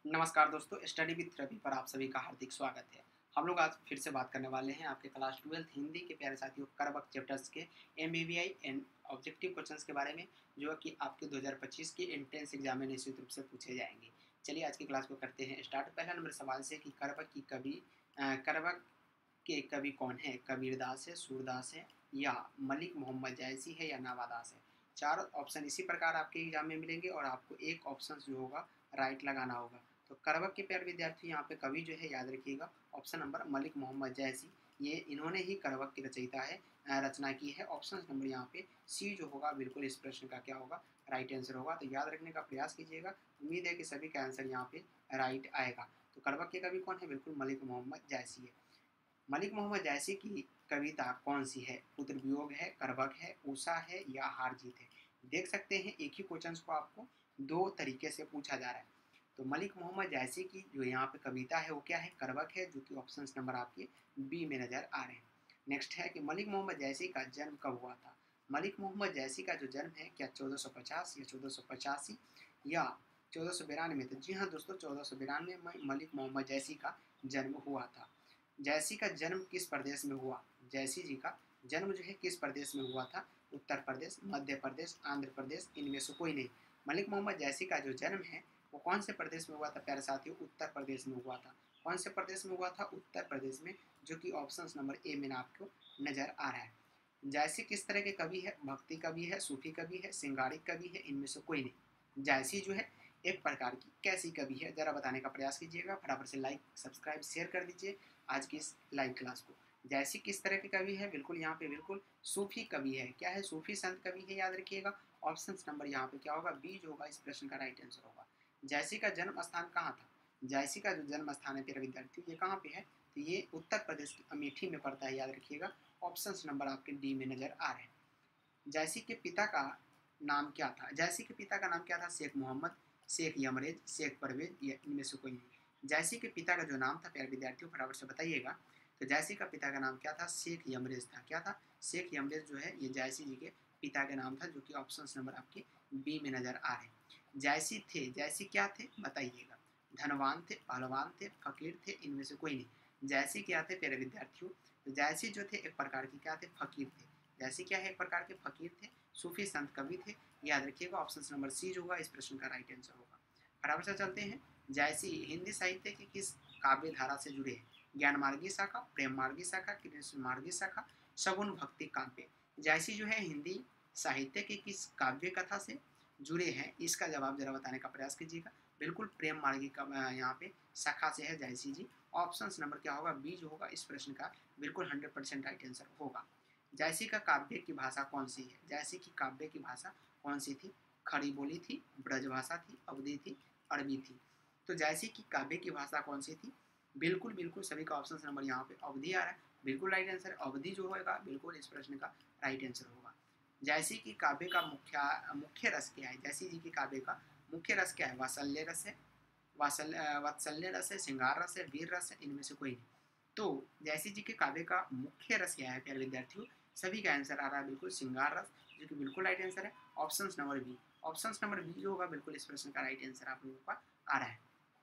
नमस्कार दोस्तों, study with Ravi पर आप सभी का हार्दिक स्वागत है। हम लोग आज फिर से बात करने वाले हैं आपके क्लास 12th हिंदी के प्यारे साथियों करवक चैप्टर्स के एमबीवीआई एंड ऑब्जेक्टिव क्वेश्चंस के बारे में, जो कि आपके 2025 के एंट्रेंस एग्जाम में निश्चित रूप से पूछे जाएंगे। चलिए आज की क्लास को करते हैं स्टार्ट। पहला नंबर सवाल से कि करवक के कवि कौन है? कबीरदास है, सूरदास है, या मलिक मोहम्मद जायसी है, या नवादास है। चार ऑप्शन इसी प्रकार आपके एग्जाम में मिलेंगे और आपको एक ऑप्शन जो होगा राइट लगाना होगा। तो करवक के प्यारे विद्यार्थी यहाँ पे कवि जो है याद रखिएगा ऑप्शन नंबर मलिक मोहम्मद जैसी, ये इन्होंने ही करवक की रचयिता है, रचना की है। ऑप्शन नंबर यहाँ पे सी जो होगा बिल्कुल इस प्रश्न का क्या होगा, राइट आंसर होगा। तो याद रखने का प्रयास कीजिएगा। उम्मीद है कि सभी का आंसर यहाँ पे राइट आएगा। तो करवक के कवि कौन है? बिल्कुल मलिक मोहम्मद जैसी है। मलिक मोहम्मद जैसी की कविता कौन सी है? पुत्र वियोग है, करवक है, उषा है, या हार जीत है। देख सकते हैं एक ही क्वेश्चन को आपको दो तरीके से पूछा जा रहा है। तो मलिक मोहम्मद जैसी की जो यहाँ पे कविता है वो क्या है? करवक है, जो कि ऑप्शन नंबर आपके बी में नजर आ रहे हैं। नेक्स्ट है कि मलिक मोहम्मद जैसी का जन्म कब हुआ था? मलिक मोहम्मद जैसी का जो जन्म है क्या 1450 या 1485 या 1492 में? तो जी हाँ दोस्तों, 1492 में मलिक मोहम्मद जैसी का जन्म हुआ था। जैसी का जन्म किस प्रदेश में हुआ? जैसी जी का जन्म जो है किस प्रदेश में हुआ था? उत्तर प्रदेश, मध्य प्रदेश, आंध्र प्रदेश, इनमें से कोई नहीं। मलिक मोहम्मद जैसी का जो जन्म है वो कौन से प्रदेश में हुआ था प्यारे साथियों? उत्तर प्रदेश में हुआ था। कौन से प्रदेश में हुआ था? उत्तर प्रदेश में, जो कि ऑप्शन नंबर ए में आपको नजर आ रहा है। जायसी किस तरह के कवि है? भक्ति कवि है, सूफी कवि है, सिंगारिक कवि है, इनमें से कोई नहीं। जायसी जो है एक प्रकार की कैसी कवि है, जरा बताने का प्रयास कीजिएगा। फटाफट से लाइक सब्सक्राइब शेयर कर दीजिए आज की इस लाइव क्लास को। जैसी किस तरह के कवि है? बिल्कुल यहाँ पे बिल्कुल सूफी कवि है। क्या है? सूफी संत कवि है, याद रखिएगा। ऑप्शन नंबर यहाँ पे क्या होगा? बी जो होगा इस प्रश्न का राइट आंसर होगा। जैसी का जन्म स्थान कहाँ था? जैसी का जो जन्म स्थान है प्यारे विद्यार्थियों ये कहाँ पे है? तो ये उत्तर प्रदेश की अमेठी में पड़ता है, याद रखिएगा। ऑप्शन नंबर आपके डी में नजर आ रहे हैं। जैसी के पिता का नाम क्या था? जैसी के पिता का नाम क्या था? शेख मोहम्मद, शेख यमरेज, शेख परवेज, या इनमें से कोई नहीं। जैसी के पिता का जो नाम था प्यारे विद्यार्थियों फटाफट से बताइएगा। तो जैसी का पिता का नाम क्या था? शेख यमरेज था। क्या था? शेख यमरेज जो है ये जैसी जी के पिता का नाम था, जो कि ऑप्शन नंबर आपके बी में नजर आ रहे हैं। जैसी थे, जैसी क्या थे बताइएगा? धनवान थे, पहलवान थे, फकीर थे, इनमें से कोई नहीं। जैसी क्या थे प्यारे विद्यार्थियों? तो जैसी जो थे एक प्रकार की क्या थे? फकीर थे। जैसे क्या है? एक प्रकार के फकीर थे, सूफी संत कवि थे। याद रखिएगा ऑप्शन नंबर सी जो होगा इस प्रश्न का राइट आंसर होगा। फटाफट से चलते हैं। जैसी हिंदी साहित्य की किस काव्य धारा से जुड़े हैं? ज्ञान मार्गी शाखा, प्रेम मार्गी शाखा, कृष्ण मार्गी शाखा, सगुन भक्ति काव्य। जैसी जो है हिंदी साहित्य के किस काव्य कथा से जुड़े हैं? इसका जवाब जरा बताने का प्रयास कीजिएगा। बिल्कुल प्रेम मार्गी का यहाँ पे शाखा से है जैसी जी। ऑप्शन नंबर क्या होगा? बी जो होगा इस प्रश्न का बिल्कुल 100% राइट आंसर होगा। जैसी का काव्य की भाषा कौन सी है? जैसी की काव्य की भाषा कौन सी थी? खड़ी बोली थी, ब्रजभाषा थी, अवधी थी, अरबी थी। तो जैसी की काव्य की भाषा कौन सी थी? बिल्कुल बिल्कुल सभी का ऑप्शन नंबर यहाँ पे अवधि आ रहा है। बिल्कुल राइट आंसर अवधि जो होगा बिल्कुल इस प्रश्न का राइट आंसर होगा। जैसी की काव्य का मुख्य रस क्या है? जैसी जी की काव्य का मुख्य रस क्या है? वात्सल्य रस है, वात्सल्य रस है, श्रृंगार रस है, वीर रस है, इनमें से कोई नहीं। तो जैसी जी के काव्य का मुख्य रस क्या है प्यारे विद्यार्थियों? सभी का आंसर आ रहा है बिल्कुल श्रृंगार रस, जो कि बिल्कुल राइट आंसर है। Option number B, option number B जो होगा बिल्कुल इस प्रश्न का राइट आंसर आप लोगों का आ रहा है।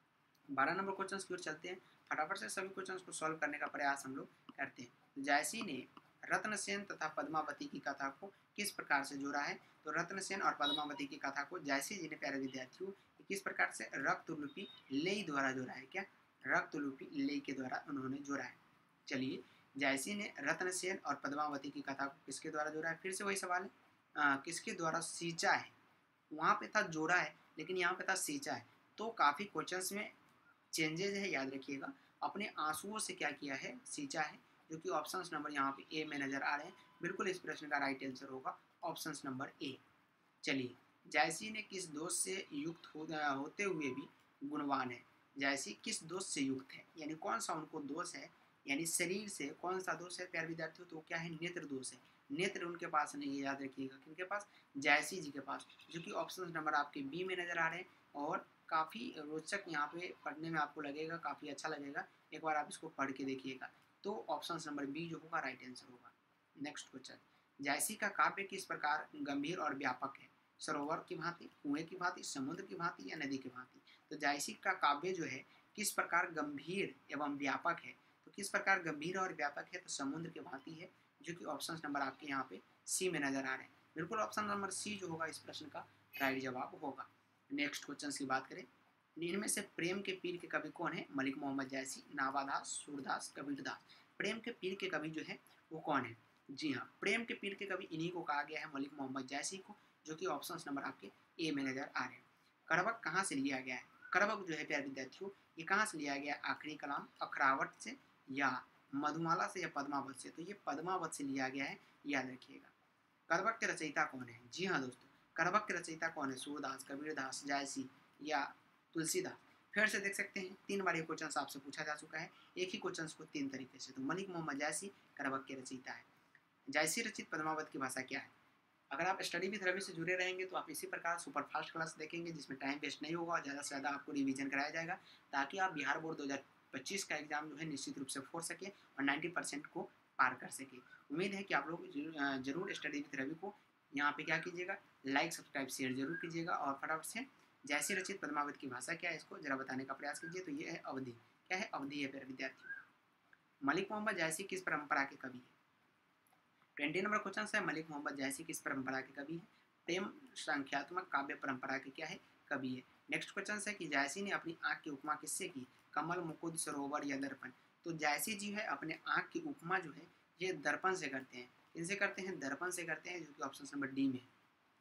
12 नंबर क्वेश्चन की ओर चलते हैं। फटाफट से सभी क्वेश्चन को सॉल्व करने का प्रयास हम लोग करते हैं। जैसी ने रत्नसेन तथा पद्मावती की कथा को किस प्रकार से जोड़ा है? तो रत्नसेन और पद्मावती की कथा को जैसी जी ने प्यारे विद्यार्थियों किस प्रकार से रक्तलुपी लेई द्वारा जोड़ा है? क्या रक्तलुपी लेई के द्वारा उन्होंने जोड़ा है। चलिए, जैसी ने रत्नसेन और पद्मावती की कथा को किसके द्वारा जोड़ा है? फिर से वही सवाल है, किसके द्वारा सींचा है? वहाँ पे था जोड़ा है, लेकिन यहाँ पे था सींचा है। तो काफ़ी क्वेश्चंस में चेंजेज है, याद रखिएगा। अपने आंसुओं से क्या किया है? सींचा है, जो कि ऑप्शन नंबर यहाँ पे ए में नजर आ रहे हैं। बिल्कुल इस प्रश्न का राइट आंसर होगा ऑप्शन नंबर ए। चलिए, जैसी ने किस दोष से युक्त होते हुए भी गुणवान है? जैसी किस दोष से युक्त है, यानी कौन सा उनको दोष है? यानी शरीर से कौन सा दोष है प्यारे विद्यार्थियों? तो क्या है? नेत्र दोष है। नेत्र उनके पास नहीं है, याद रखिएगा। किनके पास? जैसी जी के पास, जो कि ऑप्शन नंबर आपके बी में नजर आ रहे हैं। और काफ़ी रोचक यहाँ पे पढ़ने में आपको लगेगा, काफ़ी अच्छा लगेगा। एक बार आप इसको पढ़ के देखिएगा। तो ऑप्शन नंबर बी जो होगा राइट आंसर होगा। नेक्स्ट क्वेश्चन, जैसी का काव्य किस प्रकार गंभीर और व्यापक है? सरोवर की भांति, कुएं की भांति, समुद्र की भांति या नदी की भांति। तो जायसी का काव्य जो है किस प्रकार गंभीर एवं व्यापक है, तो किस प्रकार गंभीर और व्यापक है, तो समुद्र की भांति है, जो कि ऑप्शन नंबर आपके यहाँ पे सी में नजर आ रहे हैं। बिल्कुल ऑप्शन नंबर सी जो होगा इस प्रश्न का राइट जवाब होगा। नेक्स्ट क्वेश्चन की बात करें, इनमें से प्रेम के पीर के कवि कौन है? मलिक मोहम्मद जायसी, नावादास, सूरदास, कबीरदास। प्रेम के पीर के कवि जो है वो कौन है? जी हाँ, प्रेम के पीर के कवि इन्हीं को कहा गया है, मलिक मोहम्मद जायसी को, जो कि ऑप्शन नंबर आपके ए में नजर आ रहे हैं। करवक कहाँ से लिया गया है? करवक जो है प्यारे विद्यार्थियों ये कहाँ से लिया गया? आखिरी कलाम अखरावट से या मधुमाला से या पद्मावत से? तो ये पद्मावत से लिया गया है, याद रखिएगा। करवक के रचयिता कौन है? जी हाँ दोस्तों, करवक के रचयिता कौन है? सूरदास, कबीरदास, जायसी या तुलसीदास। फिर से देख सकते हैं 3 बार ये क्वेश्चन आपसे पूछा जा चुका है, एक ही क्वेश्चन को 3 तरीके से। तो मलिक मोहम्मद जायसी करवक के रचयिता है। जायसी रचित पद्मावत की भाषा क्या है? अगर आप स्टडी विद रवि से जुड़े रहेंगे तो आप इसी प्रकार सुपर फास्ट क्लास देखेंगे, जिसमें टाइम वेस्ट नहीं होगा और ज़्यादा से ज़्यादा आपको रिवीजन कराया जाएगा, ताकि आप बिहार बोर्ड 2025 का एग्जाम जो है निश्चित रूप से फोड़ सके और 90% को पार कर सके। उम्मीद है कि आप लोग जरूर स्टडी विद रवि को यहाँ पे क्या कीजिएगा, लाइक सब्सक्राइब शेयर जरूर कीजिएगा और फटाफट से जैसी रचित पद्मावत की भाषा क्या है इसको जरा बताने का प्रयास कीजिए। तो ये है अवधि। क्या है? अवधि है प्यारे विद्यार्थियों। मलिक मोहम्मद जायसी किस परंपरा के कवि है? 20 नंबर क्वेश्चन है, मलिक मोहम्मद जायसी किस परंपरा के कवि है? प्रेम संख्यात्मक काव्य परंपरा के क्या है? कवि है। नेक्स्ट क्वेश्चन है कि जायसी ने अपनी आंख की उपमा किससे की? कमल, मुकुंद, सरोवर या दर्पण। तो जायसी जी है अपने आंख की उपमा जो है ये दर्पण से करते हैं। किनसे करते हैं? दर्पण से करते हैं, जो कि ऑप्शन नंबर डी में।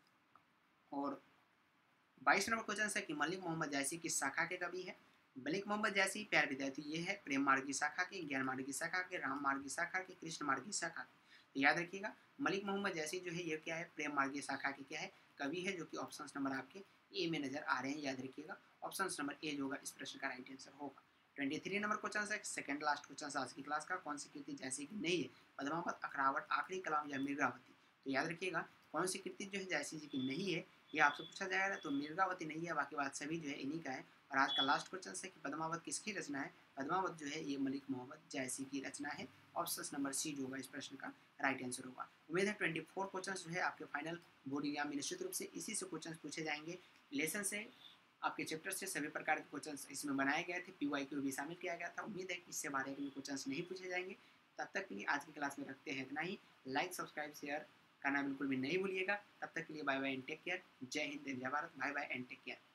और 22 नंबर क्वेश्चन है कि मलिक मोहम्मद जायसी किस शाखा के कवि है? मलिक मोहम्मद जायसी प्यारे विद्यार्थी ये है प्रेम मार्ग की शाखा के, ज्ञान मार्ग की शाखा के, राम मार्ग की शाखा के, कृष्ण मार्ग की शाखा के। तो याद रखिएगा मलिक मोहम्मद जैसी जो है ये क्या है? प्रेम मार्ग की शाखा के क्या है? कवि है, जो कि ऑप्शन नंबर आपके ए में नजर आ रहे हैं। याद रखिएगा ऑप्शन नंबर ए जो होगा इस प्रश्न का राइट आंसर होगा। 23 नंबर क्वेश्चन है, सेकंड लास्ट क्वेश्चन आज की क्लास का, कौन सी कृति जैसी की नहीं है? पद्मावत, अखरावट, आखिरी कलाम या मिर्गावती। तो याद रखिएगा कौन सी कृति जो है जैसी जी की नहीं है ये आपसे पूछा जाएगा। तो मिर्गावती नहीं है, बाकी बात सभी जो है इन्हीं का है। और आज का लास्ट क्वेश्चन है कि पद्मावत किसकी रचना है? पद्मावत जो है ये मलिक मोहम्मद जायसी की रचना है। ऑप्शन नंबर सी जो होगा इस प्रश्न का राइट आंसर होगा। उम्मीद है 24 क्वेश्चन जो है आपके फाइनल बोर्ड एग्जाम में निश्चित रूप से इसी से क्वेश्चन पूछे जाएंगे। लेसन से आपके चैप्टर से सभी प्रकार के क्वेश्चन इसमें बनाए गए थे, PYQ भी शामिल किया गया था। उम्मीद है कि इससे बारे में क्वेश्चन नहीं पूछे जाएंगे। तब तक के लिए आज की क्लास में रखते हैं इतना ही। लाइक सब्सक्राइब शेयर करना बिल्कुल भी नहीं भूलिएगा। तब तक के लिए bye bye and take care. जय हिंद, जय Bharat. Bye bye and take care.